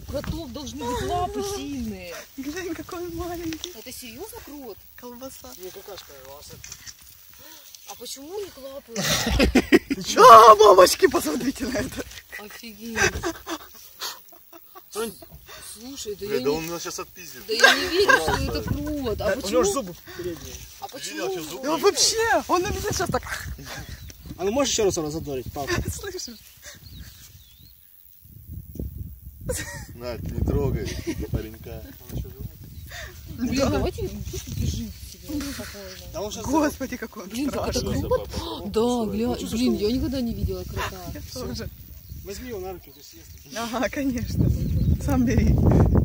кротов должны быть лапы сильные. Глянь, какой он маленький. Это серьезно крот? Колбаса. Не, какашка, А почему у них лапы? А, мамочки, посмотрите на это. Офигеть. Слушай, да Бля, я да не... он нас сейчас отпиздит. Да я не верю, что это крот. А У него же почему? зубы передние. А почему? Видел, что Да вообще, он на меня сейчас так... А ну можешь еще раз разодорить, папа? Слышишь? Надь, не трогай паренька. Он еще живой? Блин, давайте пусть лежит себе спокойно. Да он сейчас... Господи, какой он Блин, так это страшный. крот? Да, блин, я никогда не видела крота. Я тоже. Возьми его на руки, ты съест. Ага, конечно. Сам бери.